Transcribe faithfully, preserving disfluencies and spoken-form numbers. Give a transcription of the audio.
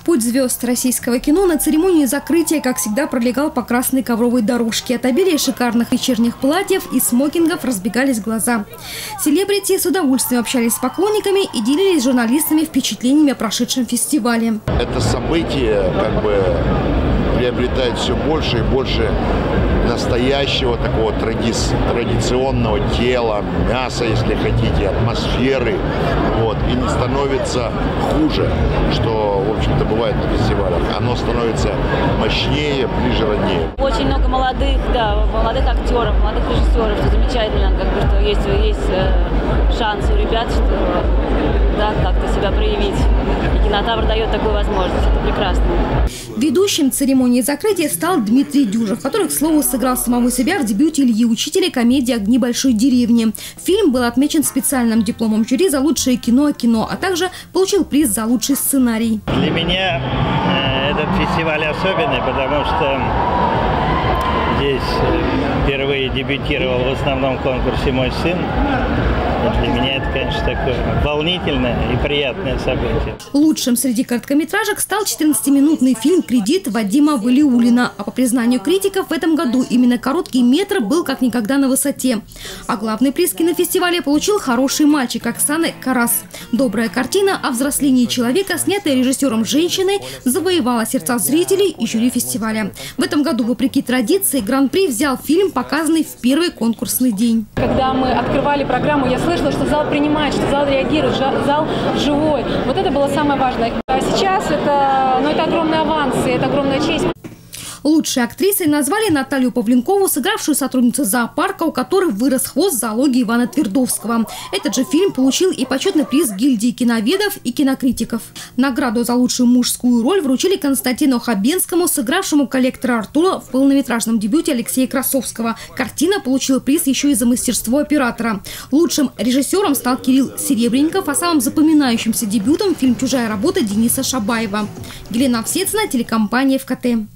Путь звезд российского кино на церемонии закрытия, как всегда, пролегал по красной ковровой дорожке. От обилия шикарных вечерних платьев и смокингов разбегались глаза. Селебрити с удовольствием общались с поклонниками и делились с журналистами впечатлениями о прошедшем фестивале. Это событие как бы приобретает все больше и больше настоящего такого тради... традиционного тела, мяса, если хотите, атмосферы, вот, и не становится хуже, что, в общем-то, бывает на фестивалях. Оно становится мощнее, ближе, роднее. Очень много молодых, да, молодых актеров, молодых режиссеров, что замечательно, как бы, что есть, есть шанс у ребят, что, да, как-то себя проявить. И кинотавр дает такую возможность, это прекрасно. Ведущим церемонии закрытия стал Дмитрий Дюжев, который, к слову, сыграл самого себя в дебюте Ильи Учителя комедии «Огни большой деревни». Фильм был отмечен специальным дипломом жюри за лучшее кино о кино, а также получил приз за лучший сценарий. Для меня э, этот фестиваль особенный, потому что здесь впервые дебютировал в основном конкурсе мой сын. И для меня это, конечно, такое волнительное и приятное событие. Лучшим среди короткометражек стал четырнадцатиминутный фильм «Кредит» Вадима Валиуллина. А по признанию критиков, в этом году именно короткий метр был как никогда на высоте. А главный приз кинофестиваля получил «Хороший мальчик» Оксаны Карас. Добрая картина о взрослении человека, снятая режиссером женщиной, завоевала сердца зрителей и жюри фестиваля. В этом году, вопреки традиции, гран-при взял фильм, показанный в первый конкурсный день. Когда мы открывали программу, я слышала, что зал принимает, что зал реагирует, зал живой. Вот это было самое важное. А сейчас это, ну, это огромный аванс, и это огромная честь. Лучшей актрисой назвали Наталью Павленкову, сыгравшую сотрудницу зоопарка, у которой вырос хвост зоологии Ивана Твердовского. Этот же фильм получил и почетный приз гильдии киноведов и кинокритиков. Награду за лучшую мужскую роль вручили Константину Хабенскому, сыгравшему коллектора Артура в полнометражном дебюте Алексея Красовского. Картина получила приз еще и за мастерство оператора. Лучшим режиссером стал Кирилл Серебренников, а самым запоминающимся дебютом фильм «Чужая работа» Дениса Шабаева. Елена Овсецина, телекомпания ФКТ.